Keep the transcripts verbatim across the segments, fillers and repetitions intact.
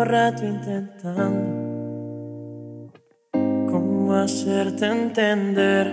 rato intentando cómo hacerte entender.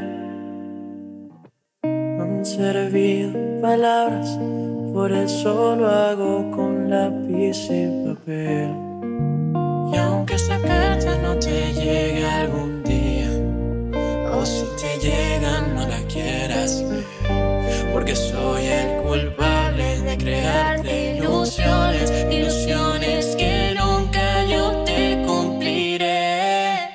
No han servido palabras, por eso lo hago con lápiz y papel. Y aunque esta carta no te llegue algún día, o si te llega no la quieras ver, porque soy el culpable de crearte ilusiones, ilusiones que nunca yo te cumpliré.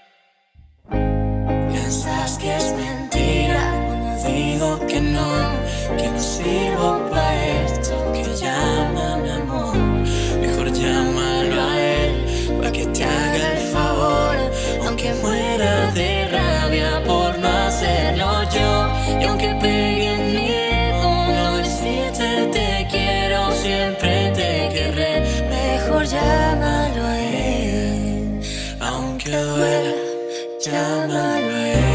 Piensas que es mentira cuando digo que no, que no sirvo para esto que llaman amor. Mejor llámalo a él pa' que te haga el favor, aunque muera de rabia por no hacerlo yo. Y aunque pegue miedo no decirte te quiero, siempre te querré. Mejor llámalo a él, aunque duela, llámalo a él.